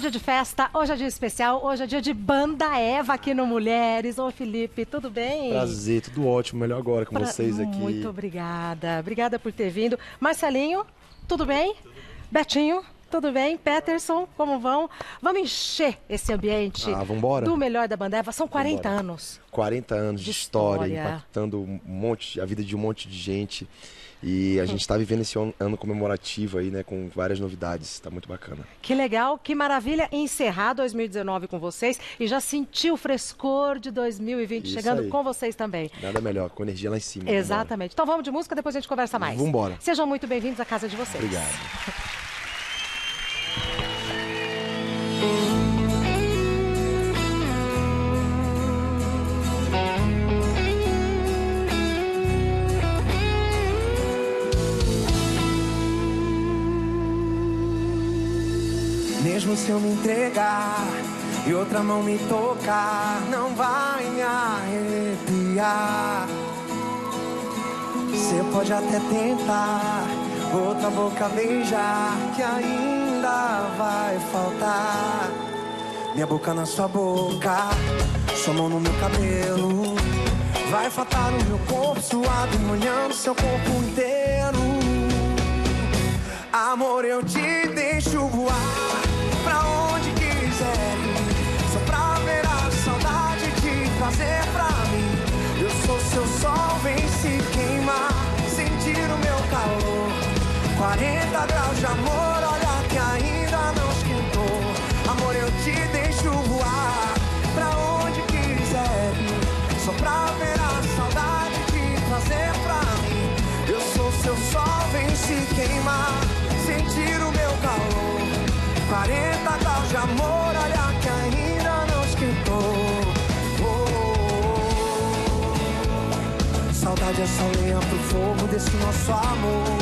dia de festa, hoje é dia especial, hoje é dia de Banda Eva aqui no Mulheres. Ô Felipe, tudo bem? Prazer, tudo ótimo, melhor agora com vocês aqui. Muito obrigada, obrigada por ter vindo. Marcelinho, tudo bem? Betinho, tudo bem? Peterson, como vão? Vamos encher esse ambiente do melhor da Banda Eva. São 40 anos. 40 anos de história, impactando a vida de um monte de gente. E a gente está vivendo esse ano comemorativo aí, né, com várias novidades. Está muito bacana. Que legal, que maravilha encerrar 2019 com vocês e já sentir o frescor de 2020 isso chegando aí. Com vocês também. Nada melhor, com energia lá em cima. Exatamente. Então vamos de música, depois a gente conversa mais. Vamos embora. Sejam muito bem-vindos à casa de vocês. Obrigado. Mesmo se eu me entregar e outra mão me tocar, não vai me arrepiar. Você pode até tentar outra boca beijar, que ainda vai faltar. Minha boca na sua boca, sua mão no meu cabelo. Vai faltar o meu corpo suado, molhando seu corpo inteiro. Amor, eu te deixo voar pra onde quiser ir, só pra ver a saudade te trazer pra mim. Eu sou seu sol, vem se queimar, sentir o meu calor. 40 graus de amor, olha que ainda não esquentou. Amor, eu te deixo voar pra onde quiser ir, só pra ver a saudade te trazer pra mim. Eu sou seu sol, vem se queimar, sentir o meu calor. 40 graus de amor, olha que ainda não esquentou. Saudade é só lenha pro fogo desse nosso amor.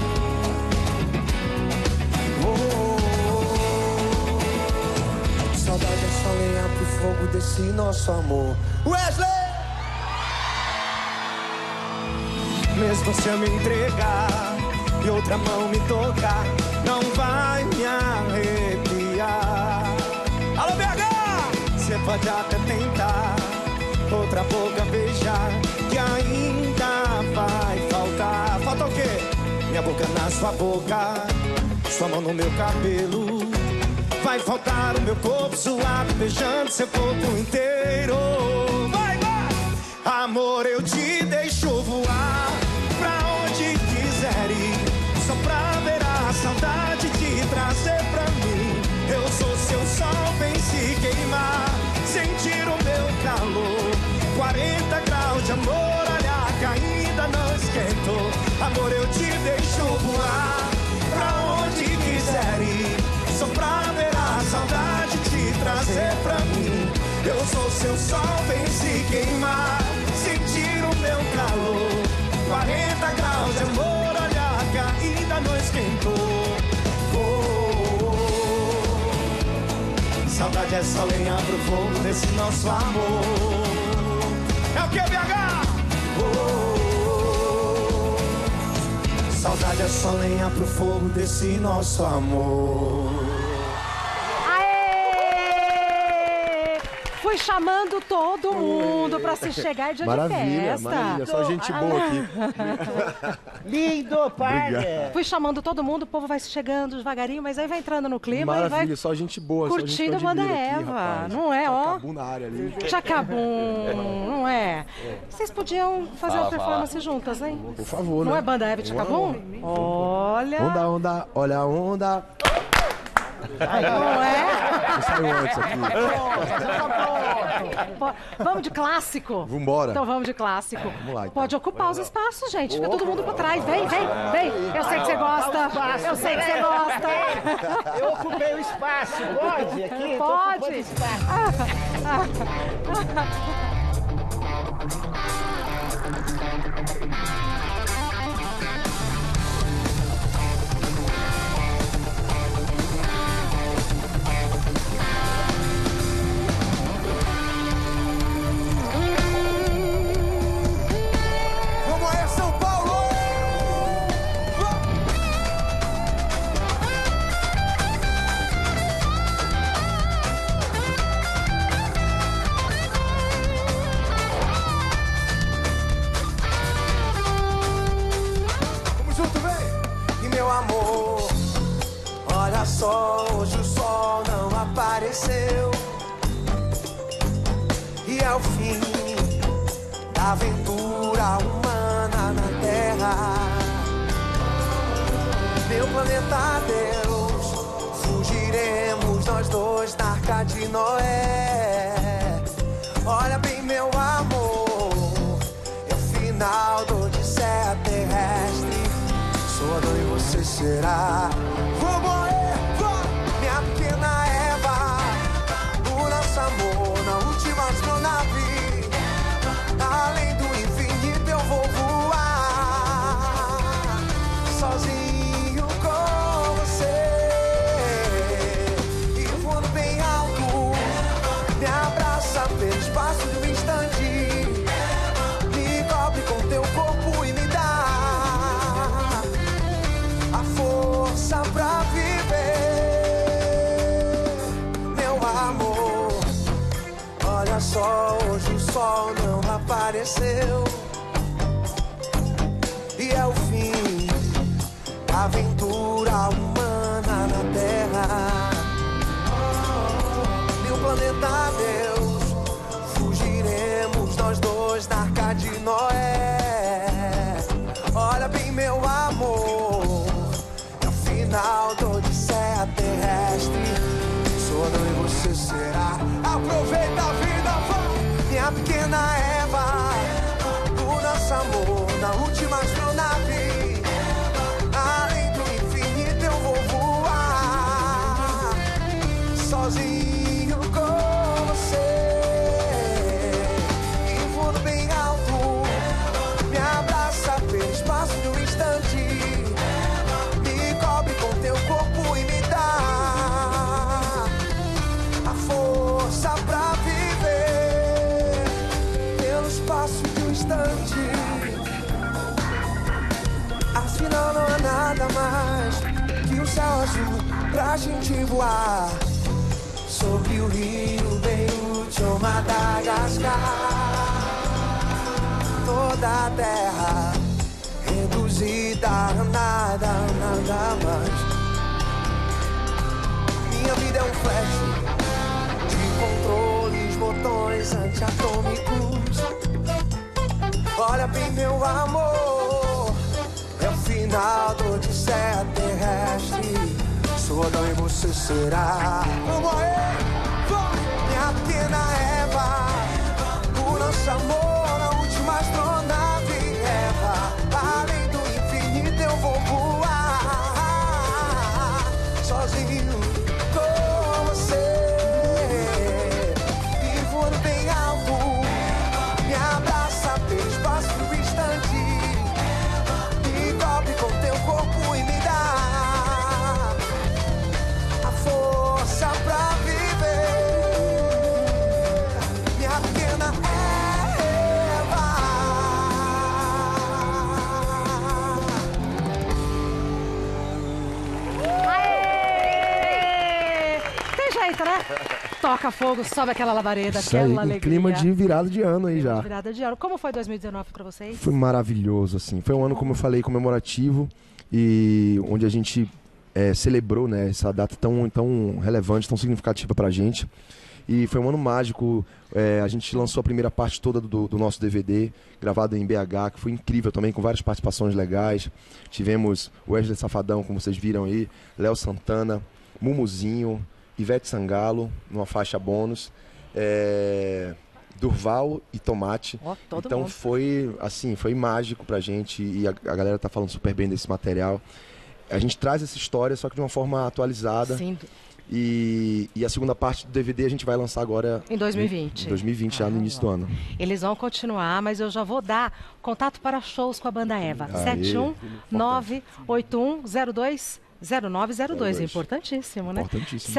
Saudade é só lenha pro fogo desse nosso amor. Wesley! Mesmo se eu me entregar e outra mão me tocar, não vai me arrepiar. Alô, BH! Você pode até tentar outra boca beijar, que ainda vai faltar. Falta o quê? Minha boca na sua boca, sua mão no meu cabelo. Vai faltar o meu corpo suado, beijando seu corpo inteiro. Vai, vai! Amor, eu te deixo voar pra onde quiser ir, só pra ver a saudade te trazer pra mim. Eu sou seu sol, vem se queimar, sentir o meu calor. 40 graus de amor, olha que ainda não esquentou. Amor, eu te deixo voar pra onde quiser ir, só pra ver a saudade te trazer pra mim. Eu sou seu sol, vem se queimar, sentir o meu calor. 40 graus de amor, olha que ainda não esquentou. Saudade é só lenha pro fogo desse nosso amor. É o que, BH? Saudade é só lenha pro fogo desse nosso amor. Fui chamando todo mundo pra se chegar dia de festa. Maravilha, só gente boa aqui. Lindo, parça. Fui chamando todo mundo, o povo vai chegando devagarinho, mas aí vai entrando no clima. Maravilha, e vai só gente boa. curtindo a Banda Eva, aqui, não é, ó? Chacabum na área ali. Chacabum, não é? Vocês podiam fazer uma performance juntas, hein? Por favor, né? Não é Banda Eva e Chacabum? Olha... Onda, onda, olha a onda. Não é? Saiu antes aqui. Vamos de clássico? Vambora. Então vamos de clássico. Vamos lá, então. Pode ocupar os espaços, gente. Fica todo mundo pra trás. Vem, vem, vem. Eu sei que você gosta. Eu sei que você gosta. Eu ocupei o espaço. Pode? Aqui? Pode. apareceu. E é o fim da aventura humana na Terra. Meu planeta Deus, fugiremos nós dois da Arca de Noé. Olha bem, meu amor, é o final da Odisseia terrestre. Sou Adão e você será. Vou morrer, vou, minha pequena Eva. O nosso amor na última astronave. Além do infinito eu vou voar sozinho com você. E voando bem alto, me abraça pelo espaço de um instante. Me cobre com teu corpo e me dá a força pra viver, meu amor. Olha só, hoje o sol não apareceu. E é o fim da aventura humana na Terra. Meu planeta Deus, fugiremos nós dois da Arca de Noé. Olha bem, meu amor, é o final da Odisseia terrestre. Sou Adão e você será. Aproveita a vida, vá, minha pequena Eva. O nosso amor na última astronave. Além do infinito eu vou voar sozinho com você. E voando bem alto, me abraça pelo espaço de um instante. Me cobre com teu corpo e me dá a força pra viver pelo espaço de um instante. Afinal não há nada mais que o céu azul pra gente voar sobre o rio Beirute ou Madagascar. Toda a terra reduzida a nada, nada mais. Minha vida é um flash de controles, botões antiatômicos. Olha bem, meu amor, é o final da Odisseia terrestre. Sou Adão e você será. Vou morrer, vou, minha pequena Eva. O nosso amor na última astronave. Eva, além do infinito eu vou voar sozinho com você. E voando bem alto, me abraça pelo espaço do instante. Me cobre com teu corpo e me dá a força pra viver, minha pequena Eva. Aê! Tem jeito, né? Toca fogo, sobe aquela labareda, Isso aquela aí, alegria. clima de virada de ano aí já. Virada de ano. Como foi 2019 pra vocês? Foi maravilhoso, assim. Foi um ano, como eu falei, comemorativo e onde a gente celebrou, né, essa data tão relevante, tão significativa pra gente. E foi um ano mágico. A gente lançou a primeira parte toda do nosso DVD, gravado em BH, que foi incrível também, com várias participações legais. Tivemos Wesley Safadão, como vocês viram aí, Léo Santana, Mumuzinho, Ivete Sangalo, numa faixa bônus, Durval e Tomate. Então mundo. Foi assim, foi mágico pra gente e a galera tá falando super bem desse material. A gente traz essa história, só que de uma forma atualizada. Sim. E a segunda parte do DVD a gente vai lançar agora em 2020. Em 2020, já no início do ano. Eles vão continuar, mas eu já vou dar contato para shows com a Banda Eva. 71981020902. É importantíssimo, né? Importantíssimo.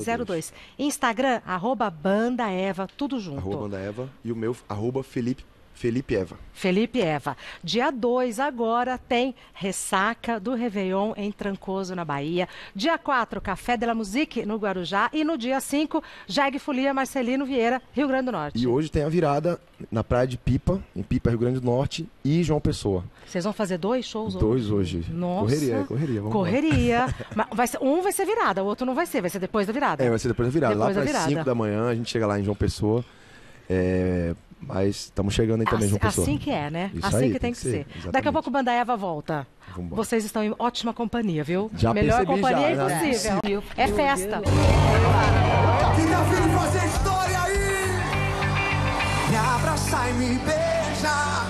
71981020902. Instagram, @Banda Eva, tudo junto. @Banda Eva e o meu, @Felipe Felipe Eva. Felipe Eva. Dia 2 agora tem Ressaca do Réveillon em Trancoso, na Bahia. Dia 4, Café de la Musique no Guarujá. E no dia 5, Jegue Folia Marcelino Vieira, Rio Grande do Norte. E hoje tem a virada na Praia de Pipa, em Pipa, Rio Grande do Norte, e João Pessoa. Vocês vão fazer 2 shows hoje? 2 hoje. Nossa. Correria. Vamos correria. Mas um vai ser virada, o outro não vai ser depois da virada. Vai ser depois da virada. Lá para as 5 da manhã a gente chega lá em João Pessoa. Mas estamos chegando aí também, João Pessoa. Assim que é, né? Isso assim aí, que tem que ser. Exatamente. Daqui a pouco o Banda Eva volta. Vambora. Vocês estão em ótima companhia, viu? Já Melhor percebi, companhia já, impossível. É festa. Que tá afim de fazer história aí? Me abraça e me beija.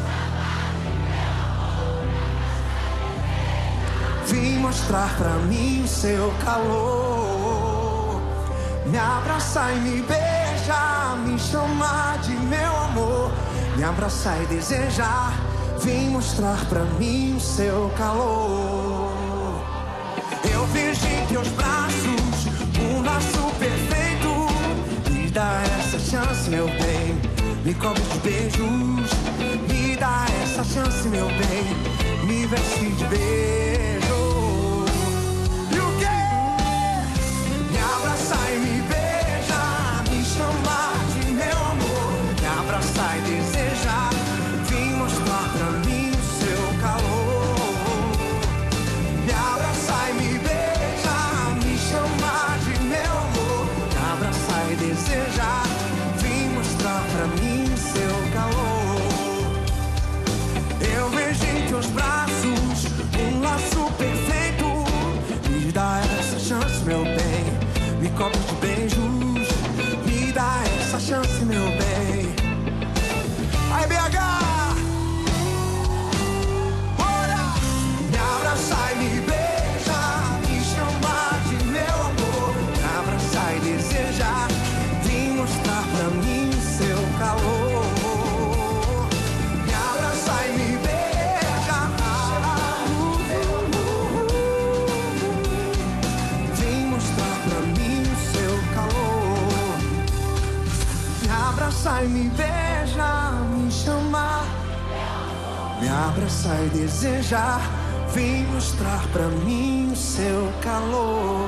Vim mostrar pra mim o seu calor. Me abraça e me beija, me chamar de meu amor. Me abraçar e desejar, vim mostrar pra mim o seu calor. Eu vejo em teus braços um laço perfeito. Me dá essa chance, meu bem, me cobre de beijos. Me dá essa chance, meu bem, me veste de beijo. E o quê? Me abraça e me beija, me chamar de meu amor. Me abraçar e desejar, vim mostrar pra mim o seu calor. Me abraçar e me beija, me chamar de meu amor. Me abraçar e desejar, vim mostrar pra mim o seu calor. Eu vejo em teus braços um laço perfeito. Me dá essa chance, meu bem, me cobre de beijos. Me dá essa chance, meu bem. Aí, BH! Bora! Me abraçar e me beija, me chamar de meu amor. Me abraçar e desejar, vim mostrar pra mim o seu calor. Me abraçar e me beija, vim mostrar pra mim o seu calor. Me abraçar e me beija, me chamar. Me abraçar e desejar, vim mostrar pra mim o seu calor.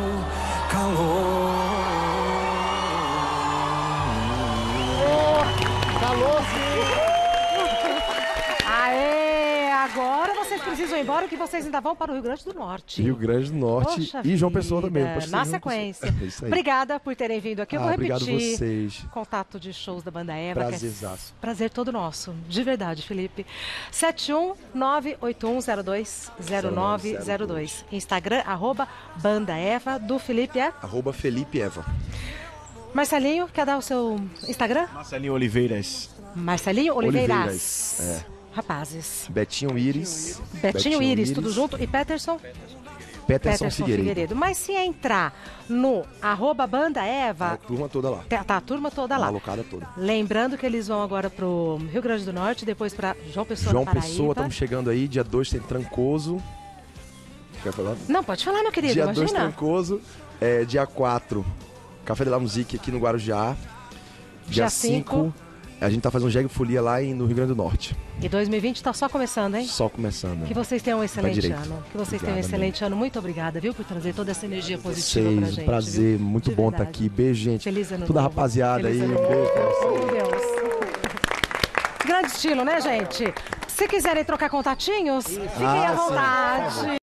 Aê, agora vocês precisam ir embora, que vocês ainda vão para o Rio Grande do Norte. Rio Grande do Norte. Poxa e João vida, Pessoa também. Na sequência. É isso aí. Obrigada por terem vindo aqui. Eu vou repetir. Obrigado vocês. Contato de shows da Banda Eva. Prazerzaço. Prazer todo nosso. De verdade, Felipe. 71981020902. Instagram, @Banda Eva. Do Felipe é? @Felipe Eva. Marcelinho, quer dar o seu Instagram? Marcelinho Oliveiras. Marcelinho Oliveiras. É. Rapazes. Betinho Iris. Betinho Iris, tudo junto. E Peterson? Peterson Figueiredo. Mas se entrar no @Banda Eva... A turma toda lá. Tá a turma toda lá. A alocada toda. Lembrando que eles vão agora pro Rio Grande do Norte, depois pra João Pessoa, João na Paraíba. Pessoa, estamos chegando aí. Dia 2 tem Trancoso. Quer falar? Não, pode falar, meu querido, Dia imagina. 2 Trancoso. Dia 4, Café de la Musique aqui no Guarujá. Dia 5, a gente tá fazendo Jegue Folia lá no Rio Grande do Norte. E 2020 tá só começando, hein? Só começando. Que vocês tenham um excelente ano. Que vocês tenham um excelente ano. Muito obrigada, viu, por trazer toda essa energia positiva pra gente. Prazer, viu? muito De bom verdade. estar aqui. Beijo, gente. Feliz ano Toda a novo. rapaziada Feliz aí. ano Um beijo pra novo. vocês. Oh, Deus. Grande estilo, né, gente? Se quiserem trocar contatinhos, fiquem à vontade.